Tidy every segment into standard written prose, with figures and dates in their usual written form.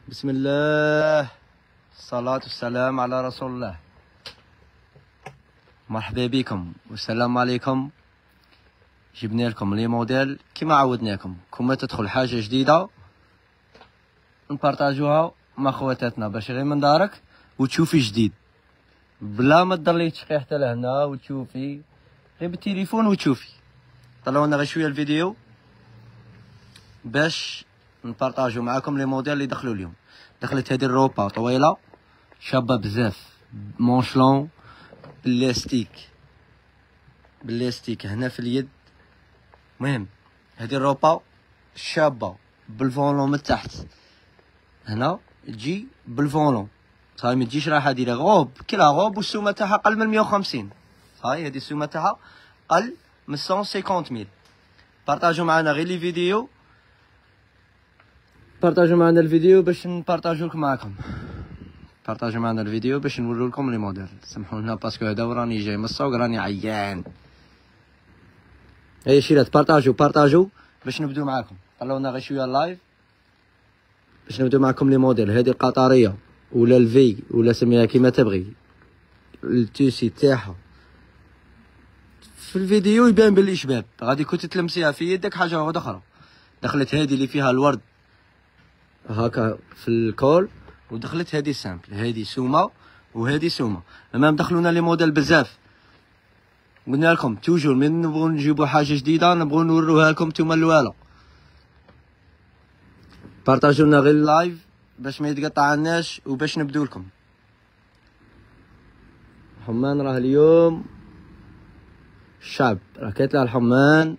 بسم الله، الصلاة والسلام على رسول الله. مرحبا بكم والسلام عليكم. جبنا لكم لي موديل كما عودناكم، كما تدخل حاجة جديدة نبارطاجوها مع خواتاتنا باش غير من دارك وتشوفي جديد بلا ما تضلي تشقي حتى لهنا وتشوفي غير بالتليفون وتشوفي. طلعوا لنا غير شويه الفيديو باش نبارطاجو معاكم لي موديل اللي دخلوا اليوم. دخلت هذه الروبا طويله شابه بزاف، مونشلون بلاستيك هنا في اليد. المهم هذه الروبا شابه بالفولون من تحت، هنا تجي بالفولون صاي، ما تجيش رايحه ديرها غوب كلا غوب، والسومه تاعها قل من 150. صاي هذه السومه تاعها قل من 150,000. بارطاجوا معنا غير لي فيديو، بارطاجوا معنا الفيديو باش نبارطاجوك معاكم. بارطاجوا معنا الفيديو باش نورو لكم لي موديل. سمحوا لنا باسكو هذا وراني جاي من السوق راني عيان. هيا شيرات بارطاجوا باش نبداو معاكم. طلعوا لنا غير شويه اللايف باش نبداو معاكم لي موديل. هذه القطريه ولا الفي ولا سميها كيما تبغي، التوسي تاعها في الفيديو يبان بلي شباب، غادي كنت تلمسيها في يدك حاجه واحده اخرى. دخلت هذه اللي فيها الورد هكا في الكول، ودخلت هذه سامبل، هذه سومه وهذه سومه. المهم دخلونا لي موديل بزاف. قلنا لكم توجور من نبغوا نجيبوا حاجه جديده نبغوا نوروها لكم نتوما الاولى. بارطاجوا لنا غير اللايف باش ما يتقطعناش وباش نبدو لكم. الحمان راه اليوم الشعب راه كيطلع الحمان.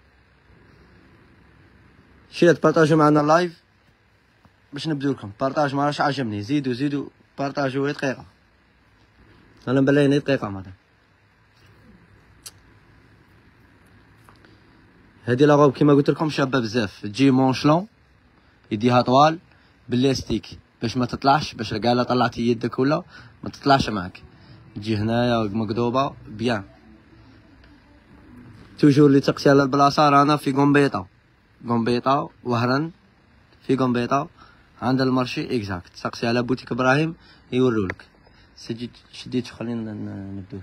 شيرات بارطاجوا معنا اللايف باش نبدو لكم. بارطاج ما راش عجبني، زيدوا بارطاجوا دقيقه، انا مبليني دقيقه ماذا. هذه لاغوب كيما قلت لكم شابه بزاف، تجي مونشلون يديها طوال بلاستيك باش ما تطلعش، باش قاله طلعتي يدك ولا ما تطلعش معك. تجي هنايا مقدوبه بيان. توجور اللي تقسي على البلاصه رانا في قنبيطه وهران، في قنبيطه عند المارشي اكزاكت. تسقسي على بوتيك ابراهيم يورولك. سجيت شديت خلينا نبدو.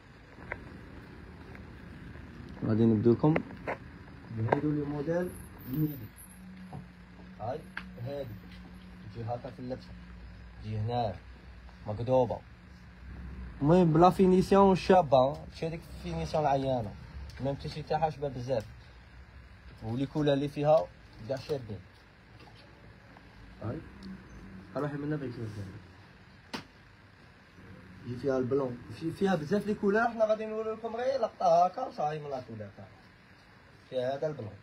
غادي نبدو لكم بهادو لي موديل ميدي. هاي هادي تجي هاكا في اللبسه، تجي هنا مقدوبه. المهم بلا فينيسيون شابه، ماشي هاديك الفينيسيون العيانه. المهم التيشيرت تاعها شبه بزاف، ولي كولا اللي فيها كاع شابين. هاي روحي منا بغيت نزل. يجي فيها البلون، فيها بزاف لي كولار. حنا غادي نوري لكم غير لقطه هاكا صاي من لا كولار تاعها. فيها هذا البلون،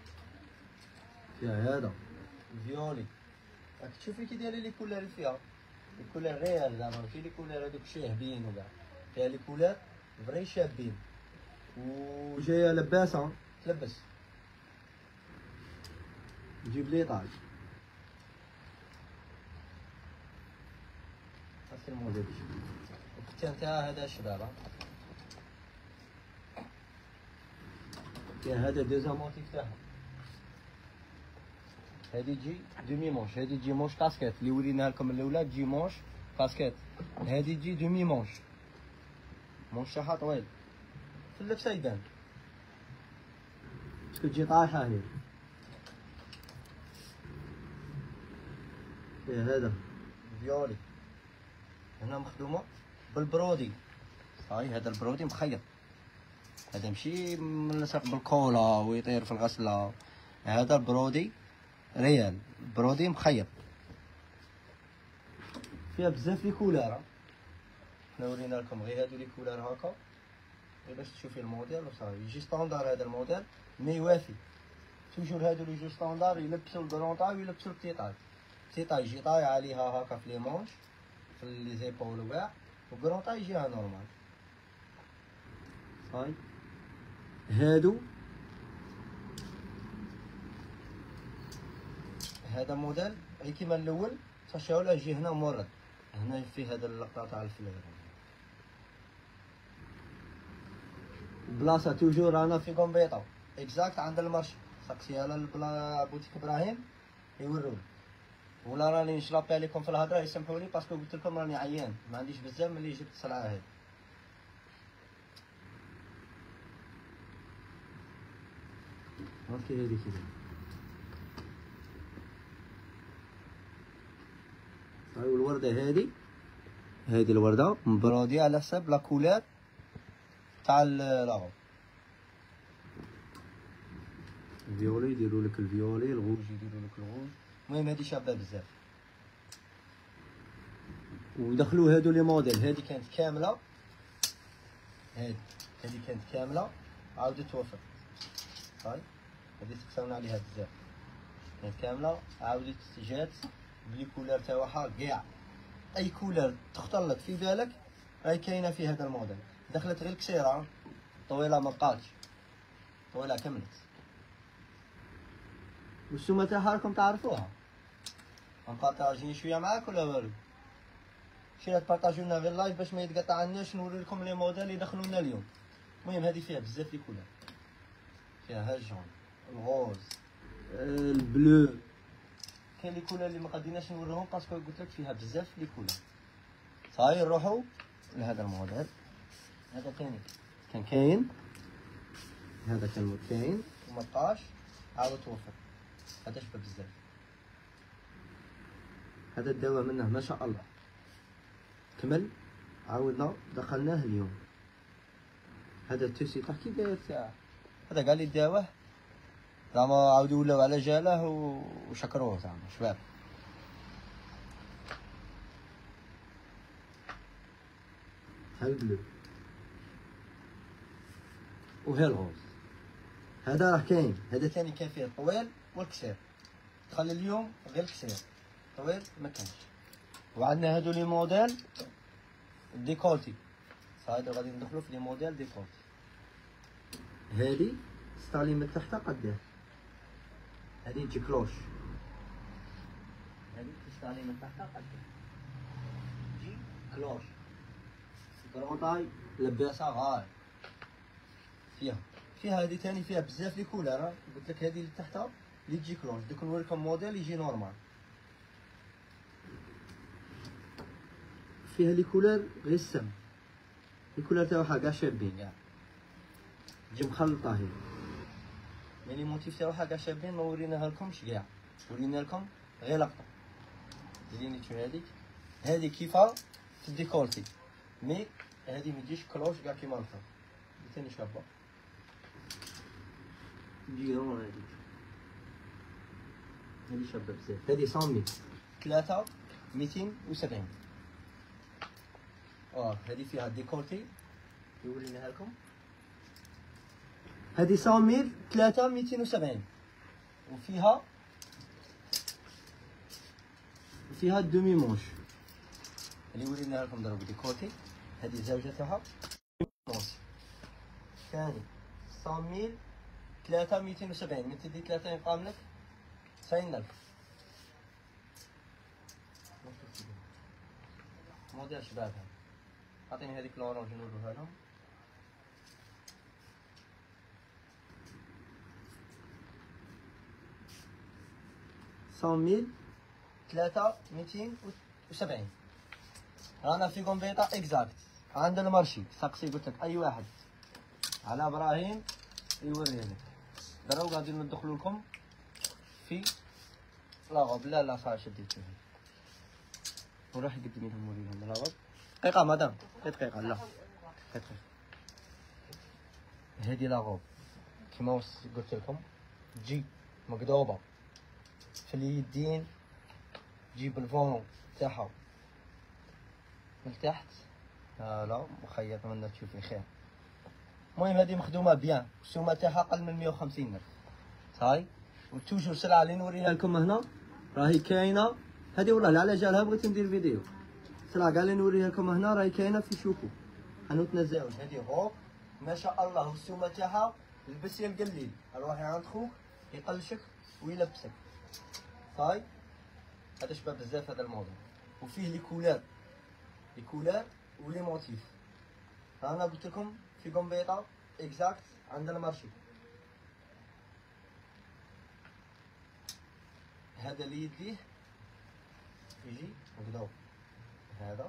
فيها هذا الفيولي. راك تشوفي كي دايره لي كولار اللي فيها، لي كولار ريال زعما ماشي لي كولار هذوك شاهبين وكاع. فيها لي كولار فري شابين وجايه لباسه تلبس. نجيب لي طاج هاك الموديل. الكتان تاعها هذا الشباب، فيها هذا دوزا موتيف تاعها. هذه تجي دومي مونش، هذه تجي مونش كاسكيت اللي وريناها لكم الاولى، تجي مونش كاسكيت. هذه تجي دومي مونش، مونش تاعها طويل في اللبسه يبان باسكو تجي طايحه هي. فيها هذا فيولي هنا مخدومه بالبرودي. صاي هذا البرودي مخيط، هذا ماشي ملصق بالكولا ويطير في الغسله. هذا البرودي ريال، برودي مخيط. فيها بزاف لي كولار. حنا ورينا لكم غير هادو لي كولار هكا غير باش تشوفي الموديل وصافي. يجي ستاندار هذا الموديل مي يوافي. توجور هادو اللي يجيو ستاندار يلبسوا الكرون طاي ويلبسوا البتي طاي. البتي طاي يجي طاي عليها هكا في لي مونش في لي زيبول وكاع، والكرون طاي يجيها نورمال. صاي هادو هذا موديل غير كيما الاول تشاولا يجي هنا مورد، هنا في هذا اللقطه تاع الفلير. بلاصه توجور رانا في قنبيطه اكزاكت عند المارشي. سقسي على بوتيك ابراهيم يورولك. ولا راني نشلابي عليكم في الهضره يسمحوا لي باسكو قلت لكم راني عيان ما عنديش بزاف ملي جبت السلعه هذه. هاكي هذه كذا هاي الورده هذه الورده مبرودي على حسب لا كولور تاع لاغو. الفيولي يديروا لك الفيولي، الغوج يديروا لك الغوج. المهم هذه شابه بزاف. ودخلوا هادو لي موديل، هذه كانت كامله، هذه كانت كامله عاودت توفر. هاي هذه تقسمنا عليها بزاف، كانت كامله عاودت جات بلي كولر تاعها كاع اي كولر تخطر لك في بالك راهي كاينه في هذا الموديل. دخلت غير قصيره طويله ما بقاتش، طويله كملت. والسومه تاعها راكم تعرفوها، نبارطاجي شويه معاك ولا والو؟ شي تبارطاجيو لنا غير لايف باش ما يتقطع عناش نوري لكم لي موديل اللي دخلوا لنا اليوم. المهم هذه فيها بزاف لي كولر، فيها الجون، الغوز، البلو، كاين لي كولر اللي ما قديناش نوريهم باسكو قلت لك فيها بزاف لي كولر. صاي نروحوا لهذا الموديل. هذا ثاني كان كاين، هذا كان كاين وما بقاش عاود توفر. هذا شبه بزاف، هذا الدواء منه ما شاء الله كمل، عاودنا دخلناه اليوم. هذا التوسي تاع كي داير تاعه، هذا قال لي داوه زعما عاودوا ولاو على جاله وشكروه زعما شباب. ها البلو وها الغوز. هذا راه كاين، هذا ثاني كان فيه الطويل والقصير، تخلي اليوم غير القصير، طويل ما كانش. وعندنا هادو لي موديل ديكولتي، صايد غادي ندخلو في لي موديل ديكولتي. هادي ستالي من تحت قداه، هادي تجي كلوش، هادي تستالي من تحت قداه تجي كلوش. الكرونطاي لباسها غاية فيها هادي تاني فيها بزاف لي كولر. قلت لك هادي اللي تحتها اللي تجي كلوش، دوك نوريكم موديل يجي نورمال فيها لي كولر غير السم، لي كولر تاعها كاع شابين كاع تجي مخلطه هي، مي لي موتيف تاعها كاع شابين. ما وريناها لكمش كاع، ورينا لكم غير لقطه. زيني تشوف هادي كيفها في الديكولتي، مي هادي متجيش كلوش كاع كيما الاخر. ثاني شابه تجي رون، هادي شابه بزاف. هادي 100 3 270. هادي فيها ديكولتي يوريناها لكم. هادي 100 3 270 وفيها الدومي مونش اللي وريناها لكم ضرب ديكولتي. هادي الزوجه تاعها مونش ثاني 100 3 270. من تدي 3 يقام لك 90,000. موديل شباب هذا. عطيني هذيك لورانج نوريها لهم. ميل 3 270. رانا في كومبيطا اكزاكت عند المارشي. ساقسي قلت لك اي واحد على ابراهيم يوريه لك. دراو غادي ندخلوا لكم في لاغوب. لا صافي شديت فيه وراح يقدم لهم وريهم لاغوب. دقيقة مدام، دقيقة لا دقيقة. هذه لاغوب كيما قلت لكم تجي مقدوبة في اليدين، تجيب الفون تاعها من تحت. لا مخيط منا تشوفي خير. المهم هذه مخدومه بيان، السومه تاعها اقل من 150 ألف. هاي وتوجور سلعه اللي نوريها لكم هنا راهي كاينه. هذه والله على جالها بغيت ندير فيديو. سلعه كاع اللي نوريها لكم هنا راهي كاينه في شوكو حانوت نزاوج. هذه غوك ما شاء الله، والسومه تاعها لبسي القليل. روحي عند خوك يقلشك ويلبسك. هاي هذا شباب بزاف هذا الموضوع. وفيه لي كولار ولي موتيف. انا قلت لكم في كومبيطا اكزاكت عند المارشي. هذا اللي يديه يجي مقدور هذا،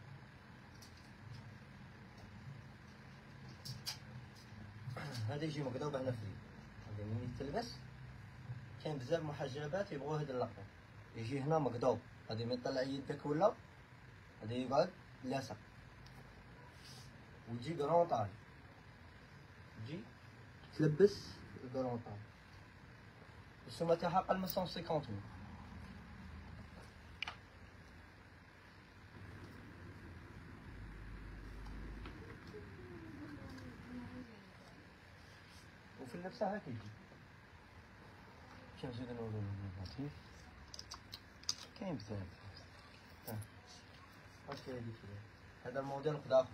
هذا يجي مقدور هنا في اليد. هذا ملي تلبس كاين بزاف محجبات يبغوا هاد اللقطة، يجي هنا مقدور، هذه من طلع يدك ولا هذا يقعد لاصق ويجي كرون طاي، تجي تلبس كرون طاي. السمة تاعها أقل من 150 ملم. وفي اللبسة هاك يجي. كيف نزيد نورو لطيف، كاين بزاف. هاك هادي كذا، هذا الموديل قداخل.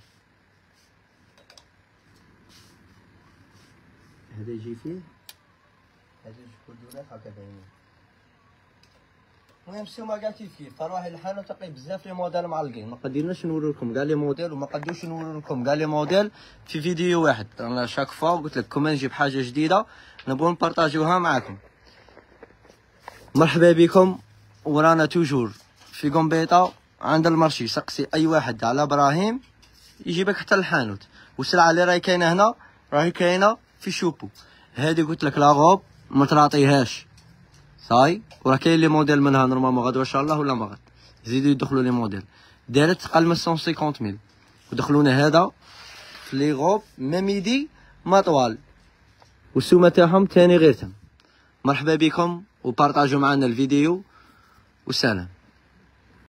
هذا يجي فيه هذا جوج كردونات هكا باينين. المهم السومه كاع كيف فروحي للحانوت تلقاي بزاف لي موديل معلقين، ما قدرناش نورو لكم كاع لي موديل وما قدوش نورو لكم كاع لي موديل في فيديو واحد. انا شاك فوا قلت لك كون نجيب حاجه جديده نبغوا نبارطاجيوها معكم. مرحبا بكم، ورانا توجور في قنبيطه عند المرشي. سقسي اي واحد على ابراهيم يجيبك حتى الحانوت. والسلعه اللي راهي كاينه هنا راهي كاينه في شوبو. هذه قلت لك لاغوب ما تراطيهاش صاي، وراه كاين لي موديل منها نورمالمون غدوه ان شاء الله ولا ما غد يزيدوا يدخلوا لي موديل. دارت اقل من 150 ميل ودخلونا هذا في لي غوب ميدي ما طوال، والسومه تاعهم تاني غير تم. مرحبا بكم وبارطاجوا معنا الفيديو والسلام.